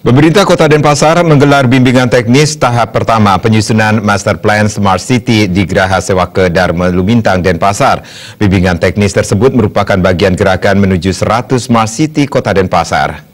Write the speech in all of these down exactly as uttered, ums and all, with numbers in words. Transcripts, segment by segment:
Pemerintah Kota Denpasar menggelar bimbingan teknis tahap pertama penyusunan Master Plan Smart City di Geraha Sewaka Dharma Lumintang, Denpasar. Bimbingan teknis tersebut merupakan bagian gerakan menuju seratus Smart City Kota Denpasar.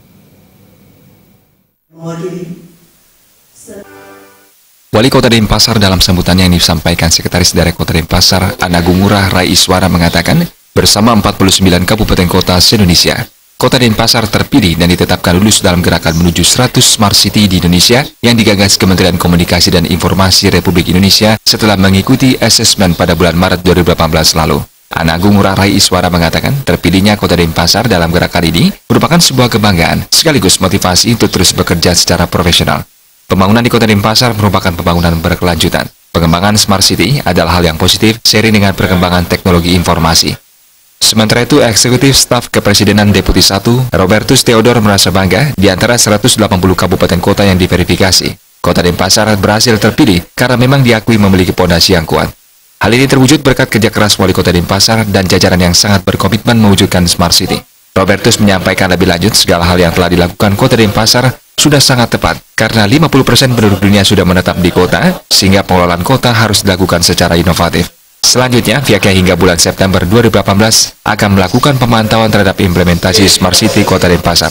Wali Kota Denpasar dalam sambutannya yang disampaikan Sekretaris Daerah Kota Denpasar, Anagung Ngurah Rai Iswara mengatakan, bersama empat puluh sembilan kabupaten kota se-Indonesia, Kota Denpasar terpilih dan ditetapkan lulus dalam gerakan menuju seratus Smart City di Indonesia yang digagas Kementerian Komunikasi dan Informasi Republik Indonesia setelah mengikuti asesmen pada bulan Maret dua ribu delapan belas lalu. Anagung Ngurah Rai Iswara mengatakan, terpilihnya Kota Denpasar dalam gerakan ini merupakan sebuah kebanggaan sekaligus motivasi untuk terus bekerja secara profesional. Pembangunan di Kota Denpasar merupakan pembangunan berkelanjutan. Pengembangan Smart City adalah hal yang positif seiring dengan perkembangan teknologi informasi. Sementara itu, Eksekutif Staf Kepresidenan Deputi satu, Robertus Theodor merasa bangga di antara seratus delapan puluh kabupaten kota yang diverifikasi. Kota Denpasar berhasil terpilih karena memang diakui memiliki pondasi yang kuat. Hal ini terwujud berkat kerja keras Wali Kota Denpasar dan jajaran yang sangat berkomitmen mewujudkan Smart City. Robertus menyampaikan lebih lanjut segala hal yang telah dilakukan Kota Denpasar sudah sangat tepat karena lima puluh persen penduduk dunia sudah menetap di kota, sehingga pengelolaan kota harus dilakukan secara inovatif. Selanjutnya, pihaknya hingga bulan September dua ribu delapan belas akan melakukan pemantauan terhadap implementasi Smart City Kota Denpasar.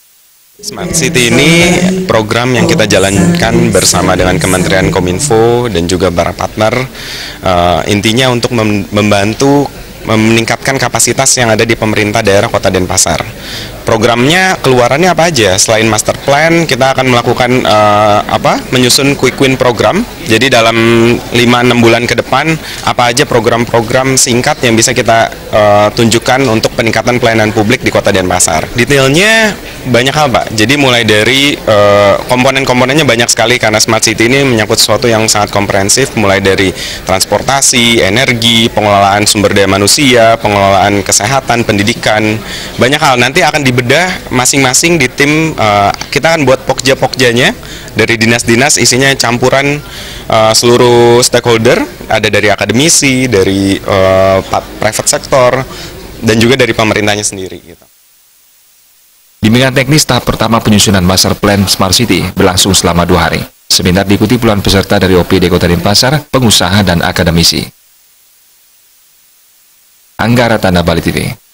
Smart City ini program yang kita jalankan bersama dengan Kementerian Kominfo dan juga para partner, uh, intinya untuk mem membantu meningkatkan kapasitas yang ada di pemerintah daerah Kota Denpasar. Programnya keluarannya apa aja? Selain master plan, kita akan melakukan uh, apa? menyusun quick win program. Jadi dalam lima enam bulan ke depan, apa aja program-program singkat yang bisa kita uh, tunjukkan untuk peningkatan pelayanan publik di Kota Denpasar. Detailnya banyak hal, Pak. Jadi mulai dari uh, komponen-komponennya banyak sekali karena Smart City ini menyangkut sesuatu yang sangat komprehensif, mulai dari transportasi, energi, pengelolaan sumber daya manusia, pengelolaan kesehatan, pendidikan, banyak hal. Nanti akan dibedah masing-masing di tim, uh, kita akan buat pokja-pokjanya dari dinas-dinas, isinya campuran uh, seluruh stakeholder, ada dari akademisi, dari uh, private sector, dan juga dari pemerintahnya sendiri. Gitu. Bimbingan teknis tahap pertama penyusunan Master Plan Smart City berlangsung selama dua hari. Seminar diikuti puluhan peserta dari O P D Kota Denpasar, pengusaha, dan akademisi. Anggara Tanda Bali T V.